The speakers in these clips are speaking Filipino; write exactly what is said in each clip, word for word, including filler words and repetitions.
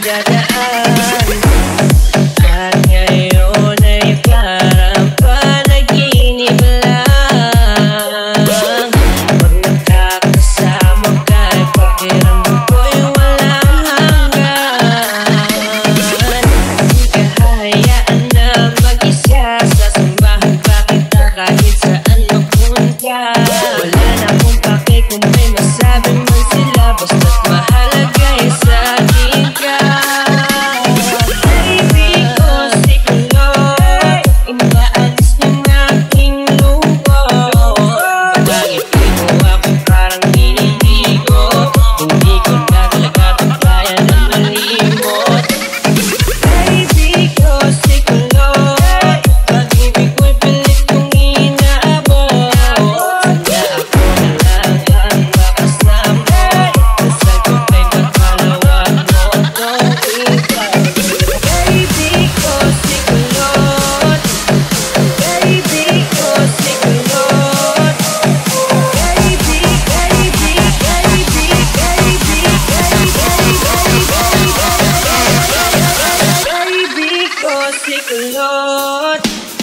pinagdadaan. At ngayon ay parang panaginip lang. Pag nakakasama ka'y pakiramdam ko'y walang hanggan. Di ka hayaan na mag-isa sa simbahan pa kita kahit saan magpunta. Wala na akong pake kung may masabi man sila, basta't mahalaga'y sa akin ka. Baby ko si Kulot, inaalis ng aking lungkot. Pagkakiti mo ako parang hinihiko, hindi ko na talaga kaya na malimot. Baby ko si Kulot, pag-ibig ko'y pilit kong inaabot. Sana ako na lang ang makasama, nasagot ay pagkalawag mo itong ikaw. Baby ko si Kulot, baby ko si Kulot, baby, baby, baby, baby, baby ko si Kulot.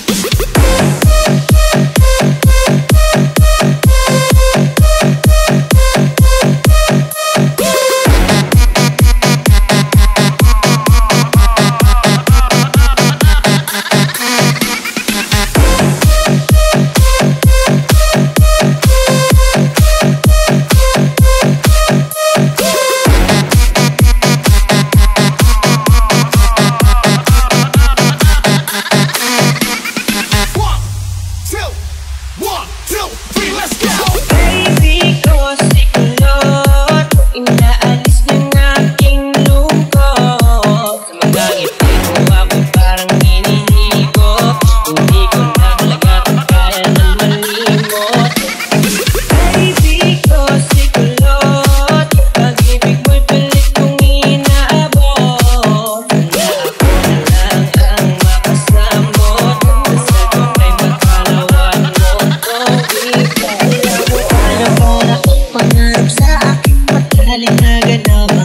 Baby ko si Kulot, inaalis ng aking lungkot. Sa mga ngiti mo ako'y parang hinihiko, hindi ko na talaga kaya na malimot. Baby ko si Kulot, pag-ibig mo'y pilit kong inaabot. Sana ako na lang ang makasamot, nasagot ay magkalawag mo itong ikaw. Ano ko na ang pangarap sa aking mataling na ganapan.